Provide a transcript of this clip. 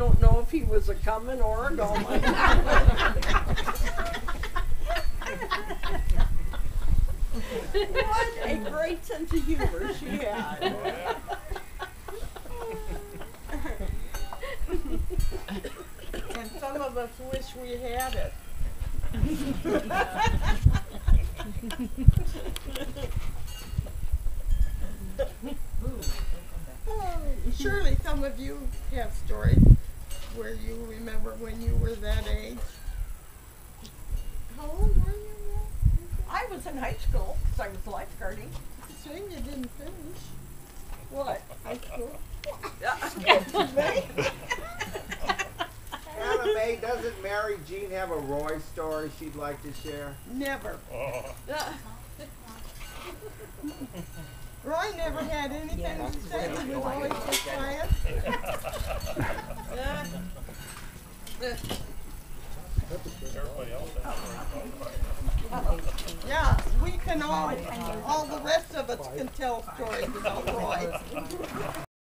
don't know if he was a coming or a going. What a great sense of humor she had. And some of us wish we had it. Surely some of you have stories where you remember when you were that age. How old were you now? I was in high school because I was lifeguarding. It's a shame you didn't finish. What? High school? Anna Mae, doesn't Mary Jean have a Roy story she'd like to share? Never. Oh. Roy never had anything to say. He was always just quiet. Everybody else has Yeah, we can all the rest of us can tell stories about Roy.